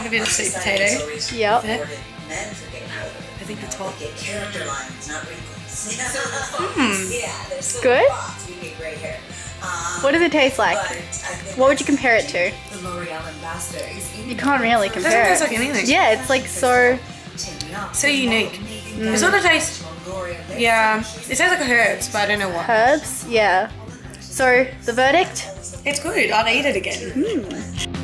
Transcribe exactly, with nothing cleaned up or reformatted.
a bit of sweet potato. Yep. I think it's hot. Mm. Good? What does it taste like? What would you compare it to? You can't really It doesn't compare taste it. like anything. Yeah, it's like so... So unique. It sort of tastes, yeah, it tastes like herbs, but I don't know what. Herbs? Yeah. So, the verdict? It's good. I'd eat it again. Mm.